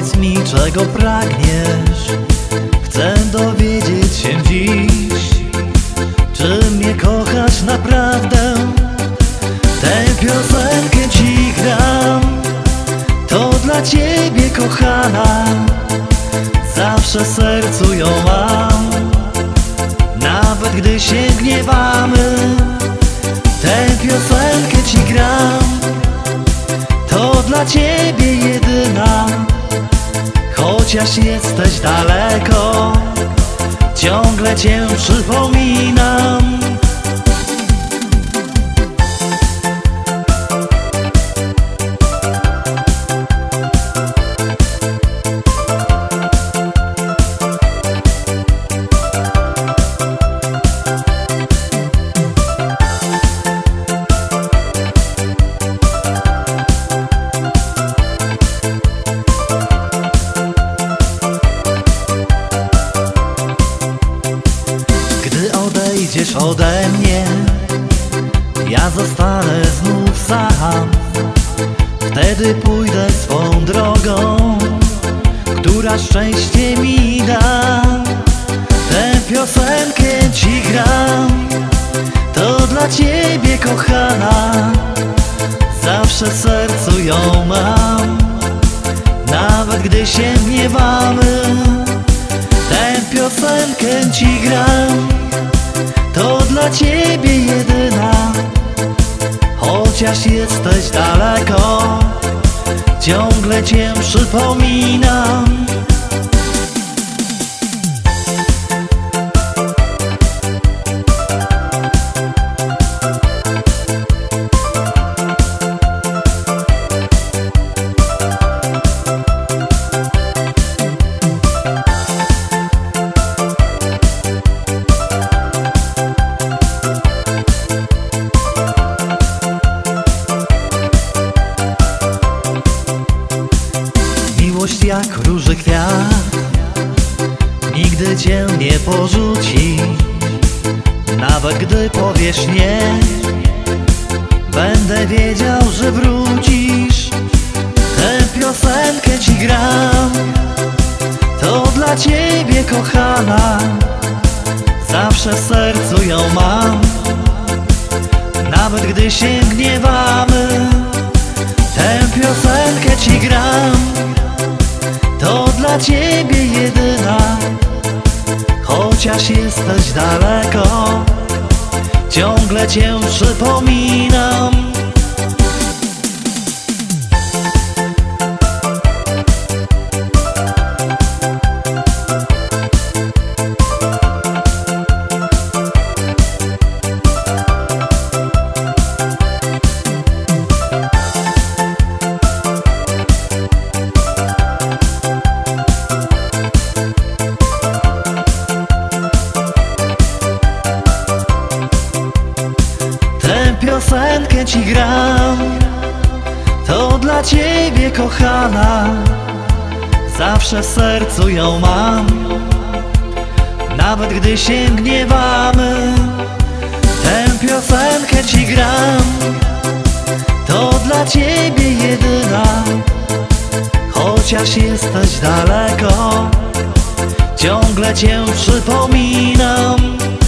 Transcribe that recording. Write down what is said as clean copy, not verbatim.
Powiedz mi, czego pragniesz. Chcę dowiedzieć się dziś, czy mnie kochasz naprawdę. Tę piosenkę ci gram, to dla ciebie, kochana. Zawsze w sercu ją mam, nawet gdy się gniewamy. Tę piosenkę ci gram, to dla ciebie jedyna. Chociaż jesteś daleko, ciągle cię przypominam. Odejdziesz ode mnie, ja zostanę znów sam. Wtedy pójdę swą drogą, która szczęście mi da. Tę piosenkę ci gram, to dla ciebie, kochana. Zawsze w sercu ją mam, nawet gdy się gniewamy. Tę piosenkę ci gram, to dla ciebie jedyna. Chociaż jesteś daleko, ciągle cię przypominam. Miłość jak róży kwiat, nigdy cię nie porzuci. Nawet gdy powiesz nie, będę wiedział, że wrócisz. Tę piosenkę ci gram, to dla ciebie, kochana. Zawsze w sercu ją mam, nawet gdy się gniewamy. Tę piosenkę ci gram, to dla ciebie jedyna. Chociaż jesteś daleko, ciągle cię przypominam. Piosenkę ci gram, to dla ciebie, kochana. Zawsze w sercu ją mam, nawet gdy się gniewamy. Tę piosenkę ci gram, to dla ciebie jedyna. Chociaż jesteś daleko, ciągle cię przypominam.